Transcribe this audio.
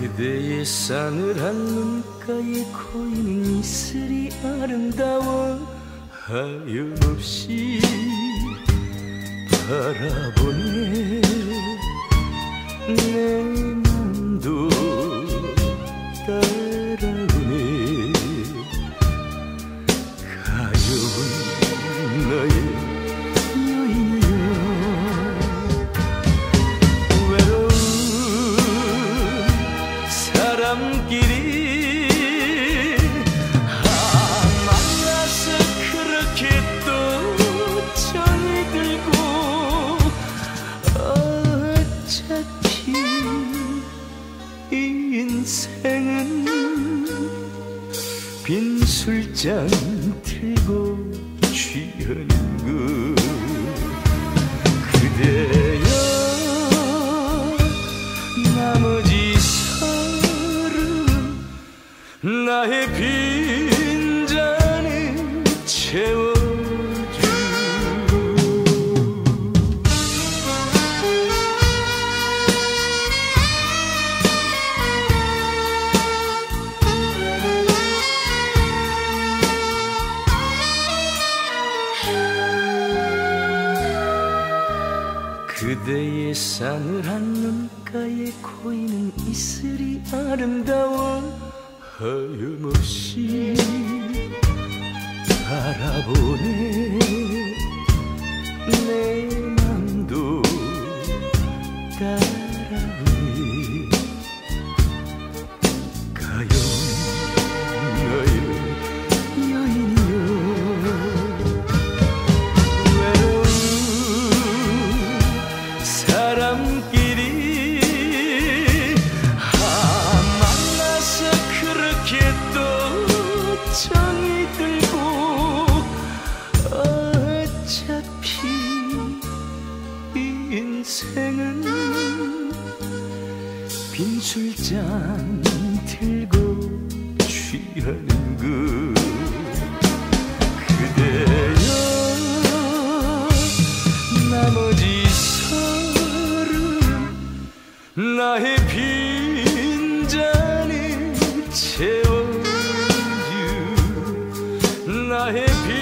그대의 싸늘한 눈가에 고이는 이슬이 아름다워 하염없이 바라보네. 내 맘도 따라오네. 가여운 나의 여인이여, 외로운 사람끼리 만나서 그렇게 또 정이 들고, 어차피 이 인생은 빈 술잔 들고 취하는 것. 그대여, 나머지 나의 빈잔을 채워줘. 그대의 싸늘한 눈가에 고이는 이슬이 아름다워 하염없이 바라보네. 내 맘도 따라오네. 가여운 나의 여인이여, 외로운 사람끼리 만나서 그렇게 또 정이 들고, 어차피 이 인생은 빈 술잔 들고 취하는 것. 그대여, 나머지 서른 나의 빈잔을 채워주. 나의